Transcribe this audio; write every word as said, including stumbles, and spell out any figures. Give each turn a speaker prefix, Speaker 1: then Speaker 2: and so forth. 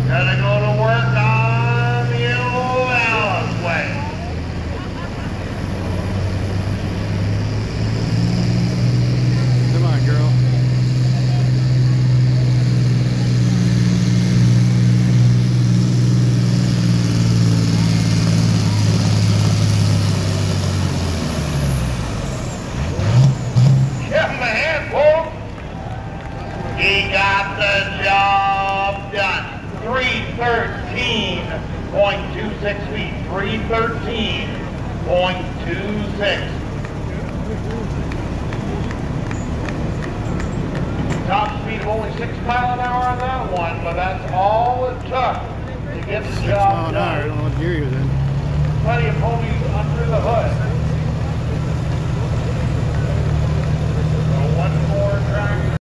Speaker 1: Gonna go to work on the old Allis way.
Speaker 2: Come on, girl.
Speaker 1: Give him a hand, folks. He got the job done. three thirteen point two six feet. three thirteen point two six. Top speed of only six mile an hour on that one, but that's all it took to get the job done.
Speaker 2: I don't know what gear he was in.
Speaker 1: Plenty of ponies under the hood.